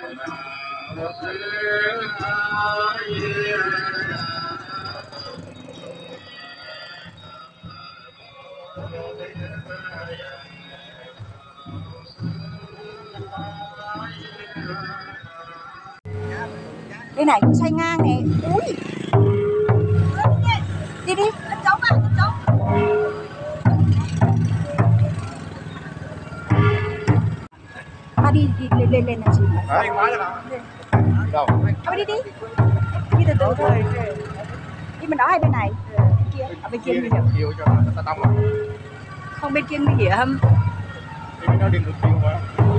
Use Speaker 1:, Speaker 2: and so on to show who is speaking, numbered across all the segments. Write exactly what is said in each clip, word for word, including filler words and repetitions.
Speaker 1: Đây này, xoay ngang này. Ui. Đi đi, đánh trống à, đánh trống. À đi, đi lên lên lên này chị.
Speaker 2: Đấy, quá rồi nào. Đâu?
Speaker 1: Thôi đi đi. Đi từ từ thôi. Đi bên đó hay bên này? Kia, ở bên kia nguy hiểm.
Speaker 2: Chiều cho nó tông à.
Speaker 1: Không, bên kia nguy hiểm.
Speaker 2: Đi bên đó đi ngược chiều mà.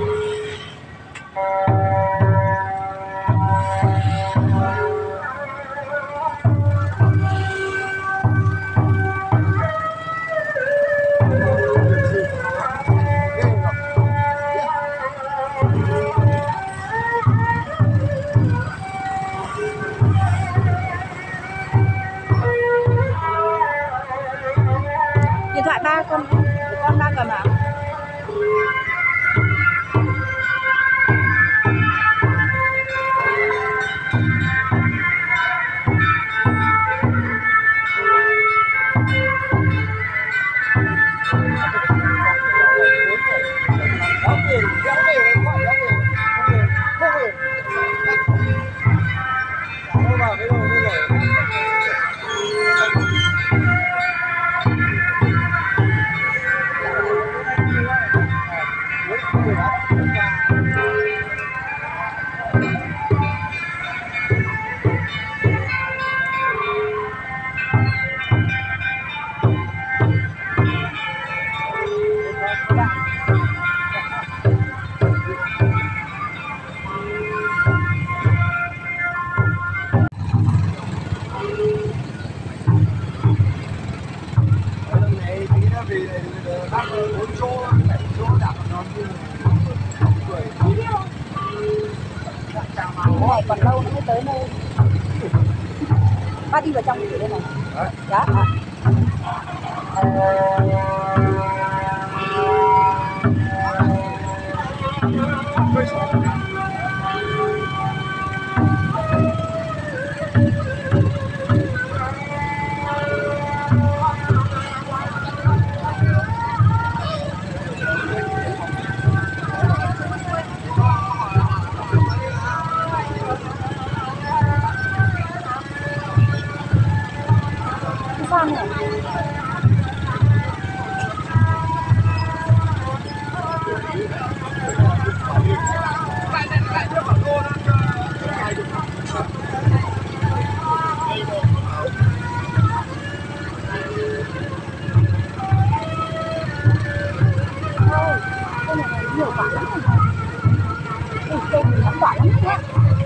Speaker 1: Điện thoại ba con, con ba cầm à? Này còn lâu nữa mới tới nơi. Ba đi vào trong để đây này. Đó. À. Khoan này. Thôi, cái này nhiều quả lắm rồi. Ui, cây này nóng quả lắm đấy.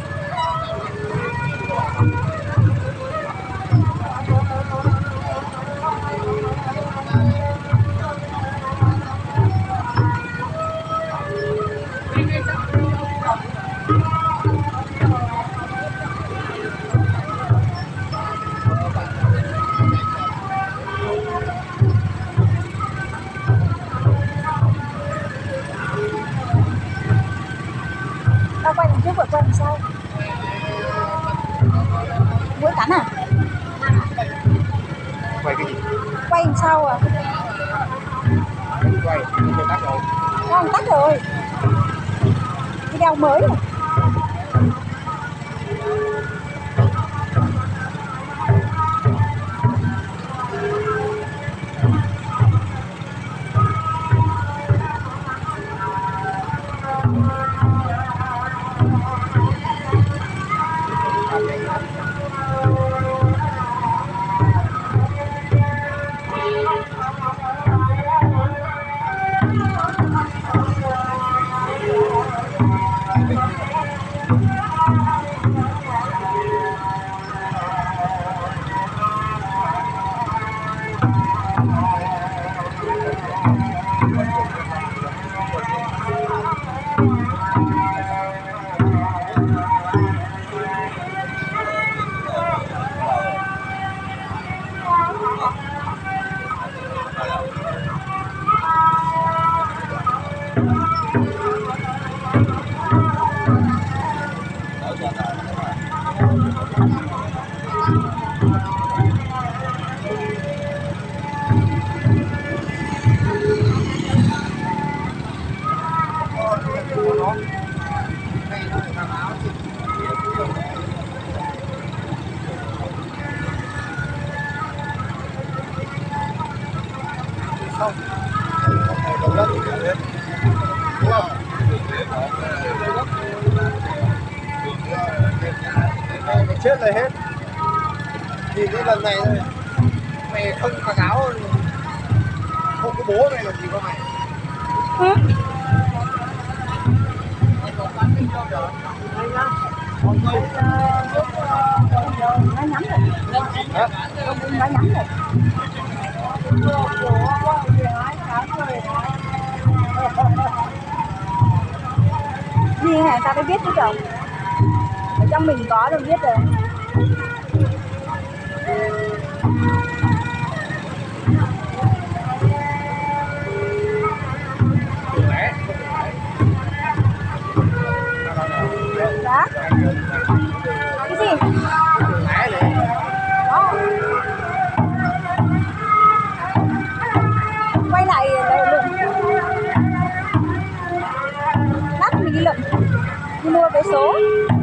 Speaker 1: Tao quay đằng trước vợ quay đằng sau. Mũi cắn à?
Speaker 2: Quay cái gì?
Speaker 1: Quay đằng sau à?
Speaker 2: Quay, video tắt rồi.
Speaker 1: Không, tắt rồi. Video mới rồi.
Speaker 2: chết rồi hết. Nhìn cái lần này thôi. Mày không mặc áo, không có bố mày làm gì có mày.
Speaker 1: Ừ. Nó nhắm rồi. Nó nhắm rồi. Riêng hàng ta mới biết chứ chồng. Ở trong mình có đâu biết rồi. Đó. Cái gì? Đó. Quay lại lượm. Lát mình đi lượm. Đi mua vé số.